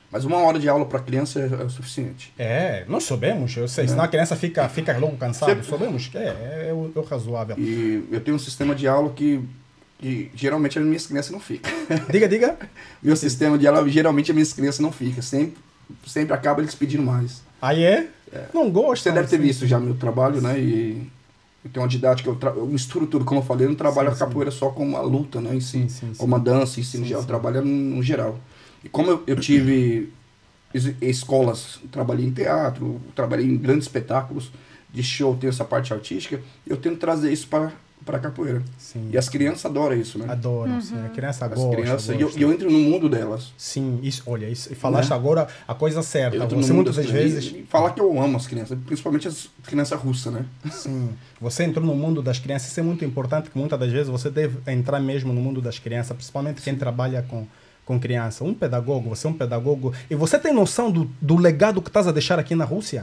Mas 1 hora de aula para criança é o suficiente. Nós sabemos, eu sei, senão a criança fica logo cansada. Sabemos que é o razoável. E eu tenho um sistema de aula que geralmente as minhas crianças não ficam. Diga. Meu sistema de aula, geralmente as minhas crianças não ficam. Sempre acaba eles pedindo mais. Aí Não gosto. Você deve ter visto já meu trabalho, né? E eu tenho uma didática, eu misturo tudo, como eu falei, eu não trabalho a capoeira só como a luta, né? Em si, como a dança, em si, eu trabalho no geral. E como eu tive escolas, trabalhei em teatro, trabalhei em grandes espetáculos de show, tenho essa parte artística, eu tento trazer isso para a capoeira. Sim. E as crianças adoram isso, né? Adoram, sim. A criança As gosta. crianças, e eu entro no mundo delas. Sim, isso, olha, isso, falaste agora a coisa certa. Eu entro no Você mundo muitas das vezes... crianças. E falar que eu amo as crianças, principalmente as crianças russas, né? Sim. Você entrou no mundo das crianças, isso é muito importante, que muitas das vezes você deve entrar mesmo no mundo das crianças, principalmente quem trabalha com criança. Você é um pedagogo. E você tem noção do legado que estás a deixar aqui na Rússia?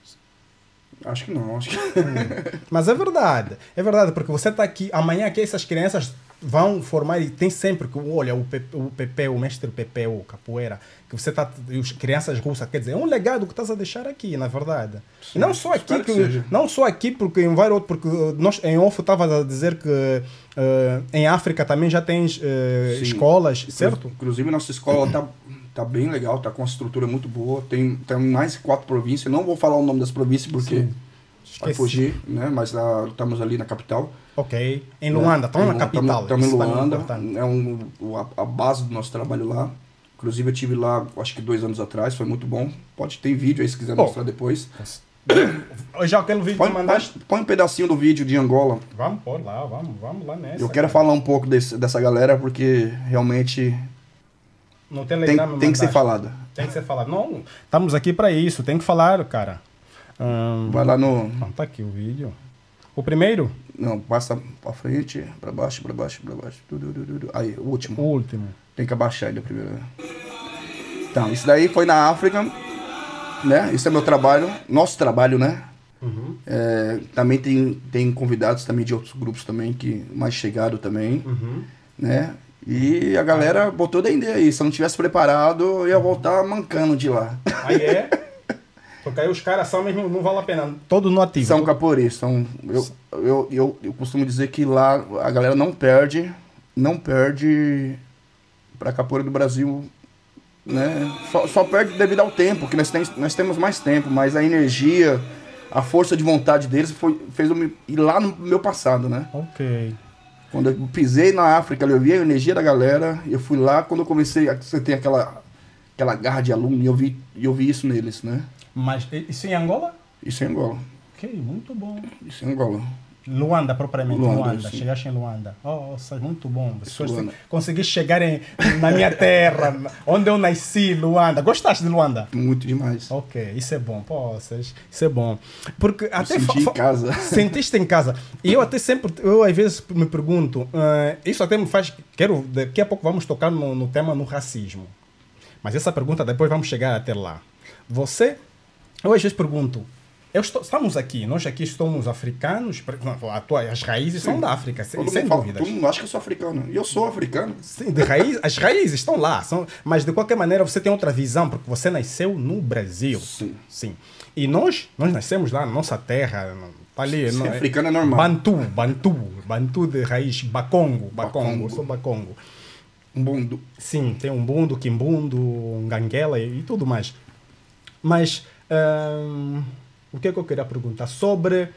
Acho que não. Mas é verdade, porque você está aqui, amanhã que essas crianças vão formar, e tem sempre que, olha, o mestre Pepe, o capoeira, que você está, as crianças russas, quer dizer, é um legado que estás a deixar aqui, na verdade. Sim, e não só aqui, não só aqui, porque em vários outros, porque nós em off estava a dizer que em África também já tens escolas, certo? Inclusive nossa escola tá bem legal, tá com uma estrutura muito boa, tem mais de 4 províncias, não vou falar o nome das províncias porque vai fugir, né? Mas estamos ali na capital. Ok, em Luanda, estamos na capital. Estamos em Luanda, é a base do nosso trabalho lá. Inclusive eu estive lá, acho que 2 anos atrás, foi muito bom. Pode ter vídeo aí se quiser mostrar depois. Já aquele vídeo que mandaste? Põe um pedacinho do vídeo de Angola. Vamos pôr lá, vamos lá nessa. Eu quero falar um pouco dessa galera porque realmente... No Telegram tem que ser falado. Tem que ser falado. Não, estamos aqui para isso, tem que falar, cara. Vai lá no... Tá aqui o vídeo. O primeiro? Não, passa para frente, para baixo, para baixo, para baixo. Aí, o último. O último. Tem que abaixar ele primeiro. Então, isso daí foi na África, né? Isso é meu trabalho, nosso trabalho, né? Uhum. Também tem convidados também de outros grupos também, que mais chegaram também, né? E a galera botou da ideia aí. Se eu não tivesse preparado, eu ia voltar mancando de lá. Aí porque aí os caras são mesmo, não vale a pena. Todo no ativo. São capoeiristas. Eu costumo dizer que lá a galera não perde pra capoeira do Brasil, né? Só perde devido ao tempo, que nós temos mais tempo, mas a energia, a força de vontade deles fez eu ir lá no meu passado, né? Ok. Quando eu pisei na África, eu vi a energia da galera, eu fui lá, quando eu comecei, você tem aquela garra de aluno, e eu vi isso neles, né? Mas isso em Angola? Isso em Angola. Ok, muito bom. Isso em Angola. Luanda, propriamente, Luanda. Sim. Chegaste em Luanda. Nossa, muito bom. Conseguiste chegar na minha terra, onde eu nasci, Luanda. Gostaste de Luanda? Muito demais. Ok, isso é bom. Isso é bom. Porque até senti em casa. Sentiste em casa. E eu até sempre, às vezes me pergunto, isso até me faz, daqui a pouco vamos tocar no tema no racismo. Mas essa pergunta depois vamos chegar até lá. Eu às vezes pergunto, estamos aqui, nós aqui somos africanos, as raízes são da África, sem dúvidas. Todo mundo acha que eu sou africano, e eu sou africano. Sim, as raízes estão lá, mas de qualquer maneira você tem outra visão, porque você nasceu no Brasil. Sim. E nós nascemos lá na nossa terra, tá ali. Ser africano é normal. Bantu de raiz, Bakongo, eu sou Bakongo. Umbundo. Sim, tem Umbundo, Quimbundo, Nganguela e tudo mais. Mas... o que é que eu queria perguntar? Sobre...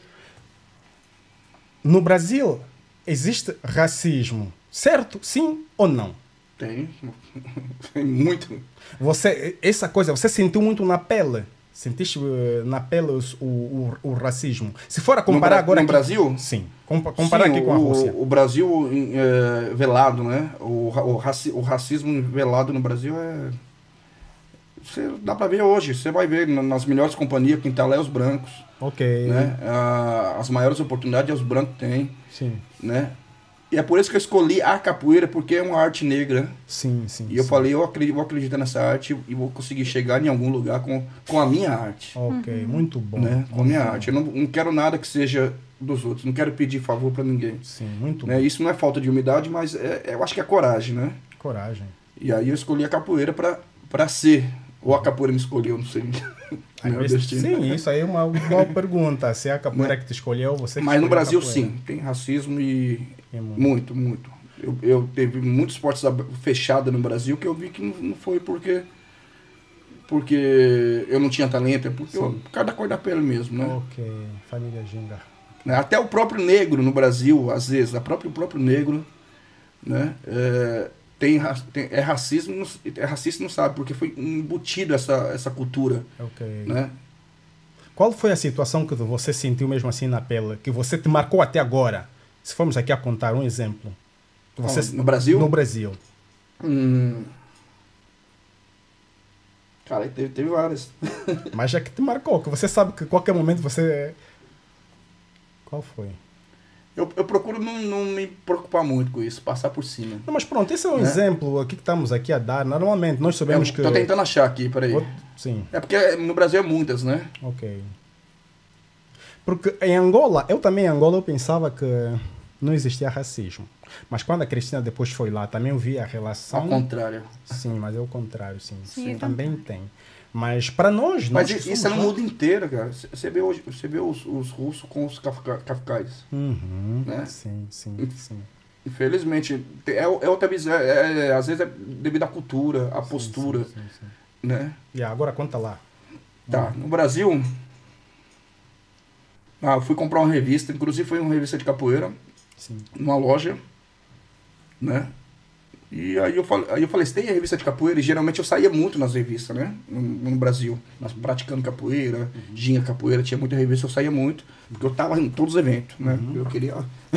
No Brasil, existe racismo, certo? Sim ou não? Tem muito. Essa coisa, você sentiu muito na pele? Sentiste na pele o racismo? Se for a comparar agora... No Brasil? Sim. Comparar aqui com a Rússia. O Brasil velado, né? O racismo velado no Brasil é... dá pra ver hoje, você vai ver nas melhores companhias, quem tá lá é os brancos. Ok. Né? As maiores oportunidades os brancos têm. Sim. Né? E é por isso que eu escolhi a capoeira, porque é uma arte negra. Sim. E eu falei, vou acreditar nessa arte e vou conseguir chegar em algum lugar com a minha arte. Ok, muito bom. Né? Com a minha arte. Eu não quero nada que seja dos outros, não quero pedir favor pra ninguém. Sim, muito né? bom. Isso não é falta de humildade, mas eu acho que é coragem, né? Coragem. E aí eu escolhi a capoeira pra ser Ou a capoeira me escolheu, não sei. Meu destino. Sim, isso aí é uma boa pergunta. Se é a capoeira que te escolheu, você que Mas no escolheu a Brasil, capoeira. sim, tem racismo e muito, muito. Eu teve muitos esportes fechados no Brasil que eu vi que não foi porque eu não tinha talento, é porque cada cor da pele mesmo, né? Ok, família Ginga. Até o próprio negro no Brasil, às vezes, o próprio negro, né? É racismo, é racista, não sabe, porque foi embutido essa cultura. Ok. Né? Qual foi a situação que você sentiu mesmo assim na pele, que você te marcou até agora? Se formos aqui a contar um exemplo. Você, no Brasil? No Brasil. Cara, teve várias. Mas é que te marcou, que você sabe que a qualquer momento você... Qual foi? Eu procuro não me preocupar muito com isso, passar por cima. Não, mas pronto, esse é um exemplo aqui que estamos aqui a dar. Normalmente nós sabemos que... Tô tentando achar aqui, peraí. Sim. É porque no Brasil é muitas, né? Ok. Porque em Angola, eu pensava que não existia racismo. Mas quando a Cristina depois foi lá, também eu vi a relação... Ao contrário. Sim, mas é o contrário, sim. Também tem. Mas para nós... Mas isso é no mundo inteiro, cara. Você vê os russos com os cafcais. Né? Sim. Infelizmente, é outra visão. Às vezes é devido à cultura, à postura. Sim. Né? E agora conta lá. Tá, no Brasil... eu fui comprar uma revista, inclusive foi uma revista de capoeira. Sim. Numa loja, né? E aí eu falei, você tem a revista de capoeira? E geralmente eu saía muito nas revistas, né? No Brasil. Praticando capoeira, ginga capoeira, tinha muita revista, eu saía muito, porque eu tava em todos os eventos, né? Eu queria...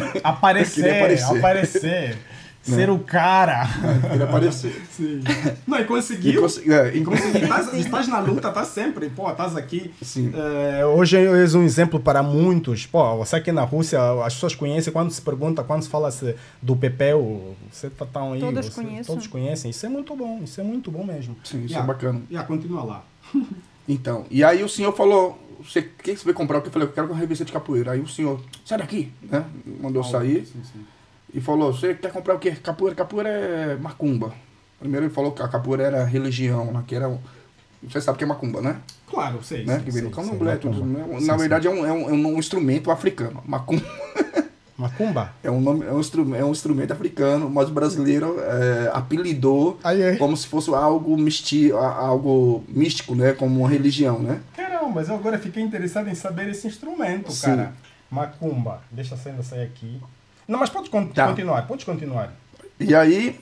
Aparecer. Ser o cara. Queria aparecer. Sim. Não, e conseguiu. Estás na luta, estás sempre. Pô, estás aqui. Sim. Hoje és um exemplo para muitos. Pô, você aqui na Rússia, as pessoas conhecem, quando se pergunta, quando se fala do Pepeu, você tá tão aí. Todos conhecem. Isso é muito bom mesmo. Sim, isso é bacana. Continua lá. Então, e aí o senhor falou, o que você vai comprar? Eu falei, eu quero uma revista de capoeira. Aí o senhor, sai daqui, né? Mandou sair. Sim. E falou, você quer comprar o quê? Capoeira? Capoeira é macumba. Primeiro ele falou que a capoeira era religião, né? Que era... Você sabe o que é macumba, né? Claro, sei. Né? Que vem no candomblé, tudo. Na verdade é um instrumento africano. Macumba. Macumba? É um instrumento africano, mas o brasileiro apelidou como se fosse algo místico, né? Como uma religião, né? Caramba, mas eu agora fiquei interessado em saber esse instrumento, cara. Macumba. Deixa a cena sair aqui. Não, mas pode continuar. E aí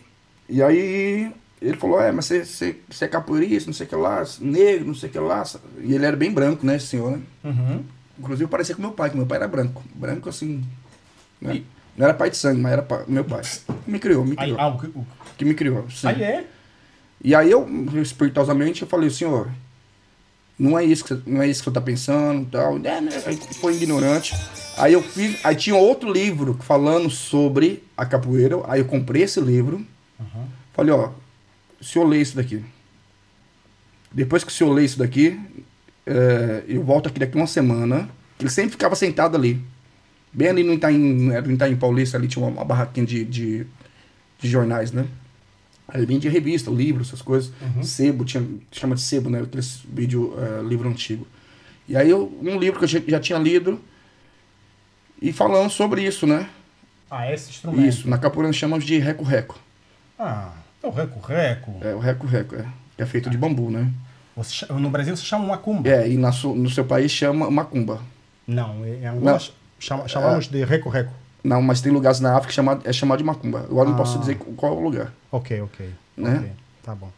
ele falou, mas você é capoeirista, não sei o que lá, negro, não sei o que lá. E ele era bem branco, né, esse senhor, né? Uhum. Inclusive parecia com meu pai, que meu pai era branco. Branco assim, né? Não era pai de sangue, mas era meu pai. Me criou. Que me criou, sim. E aí eu, espirituosamente, eu falei, senhor, não é isso que você tá pensando, tal. Aí foi ignorante. Aí aí tinha outro livro falando sobre a capoeira. Aí eu comprei esse livro. Falei, o senhor lê isso daqui. Depois que o senhor lê isso daqui, eu volto aqui daqui uma semana. Ele sempre ficava sentado ali. Bem ali no Itaim Paulista, ali tinha uma barraquinha de jornais, né? Aí vinha de revista, livro, essas coisas. Sebo, chama de sebo, né? Aqueles livro antigo. E aí um livro que eu já tinha lido e falando sobre isso, né? Esse instrumento. Isso, na capoeira chamamos de reco-reco. É o reco-reco. É o reco-reco, que é feito de bambu, né? No Brasil se chama macumba. E no seu país chama macumba. Não, em Angola chamamos de reco-reco. Não, mas tem lugares na África que é chamado de macumba. Agora não posso dizer qual é o lugar. Ok. Né? Okay, tá bom.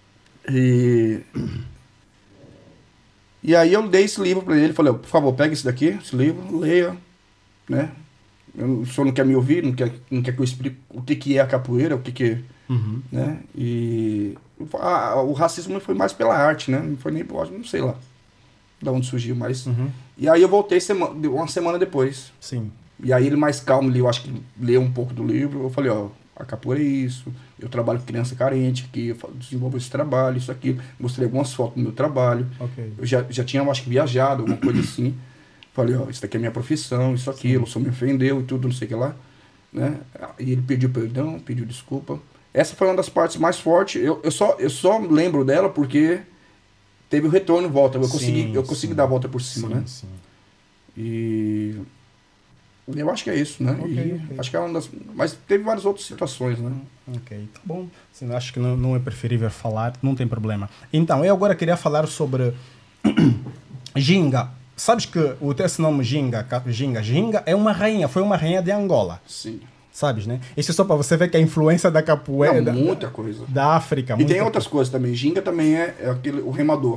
E aí eu dei esse livro para ele, falei, por favor, pega esse daqui, esse livro, leia, né? O senhor não quer me ouvir, não quer que eu explique o que é a capoeira, né? E o racismo foi mais pela arte, né? Não foi nem, não sei lá de onde surgiu, mas... E aí eu voltei uma semana depois. Sim. E aí ele mais calmo, eu acho que leu um pouco do livro, eu falei, a capoeira é isso, eu trabalho com criança carente aqui, eu desenvolvo esse trabalho, isso aqui, mostrei algumas fotos do meu trabalho. Eu já tinha, acho que, viajado, alguma coisa assim. Falei, isso daqui é minha profissão, isso, aquilo, o senhor me ofendeu e tudo, não sei o que lá. Né? E ele pediu perdão, pediu desculpa. Essa foi uma das partes mais fortes. Eu só lembro dela porque teve o retorno, volta. Eu consegui dar a volta por cima, né? Sim. E eu acho que é isso, né? Okay. Acho que é uma das... Mas teve várias outras situações, né? Ok, tá bom. Sim, acho que não é preferível falar, não tem problema. Então, eu agora queria falar sobre Ginga. Sabes que esse nome Ginga é uma rainha, foi uma rainha de Angola. Sim. Sabes, né? Isso é só para você ver que a influência da capoeira... Não, muita coisa. Da África. E tem outras coisas também. Ginga também é o remador.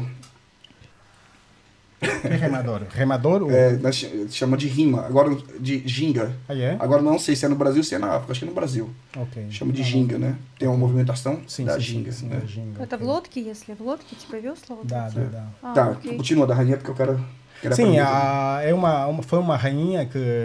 Que remador? Remador? Chama de rima. Agora, de ginga. Agora não sei se é no Brasil ou se é na África. Acho que é no Brasil. Okay. Chama de ginga, né? Tem uma movimentação da ginga. Sim, né? da ginga. Это в лодке, если в лодке, типа весла? Вот Да. Tá, окей. continua da rainha porque eu quero... Sim, foi uma rainha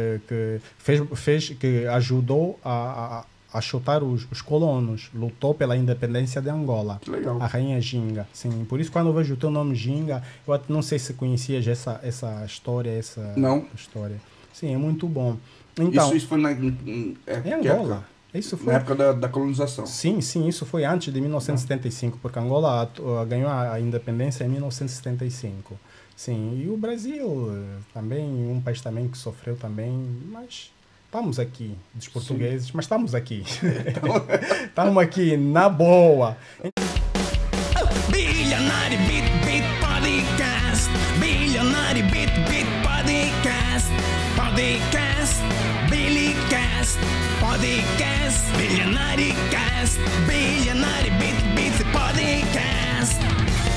que ajudou a chutar os colonos, lutou pela independência de Angola. Que legal. A rainha Ginga. Sim, por isso quando eu vejo o teu nome Ginga, eu não sei se conhecias essa história, Não. história. Sim, é muito bom. Então, isso foi em Angola. Isso foi na época da colonização. Sim, isso foi antes de 1975, porque Angola ganhou a independência em 1975. Sim, e o Brasil também, um país também que sofreu também, mas estamos aqui, dos portugueses, mas estamos aqui. Estamos aqui, na boa. Bilionário Beat Podcast. Bilionário Beat Podcast. Podcast. Billycast. Podcast. Bilionário Cast. Bilionário Beat Podcast.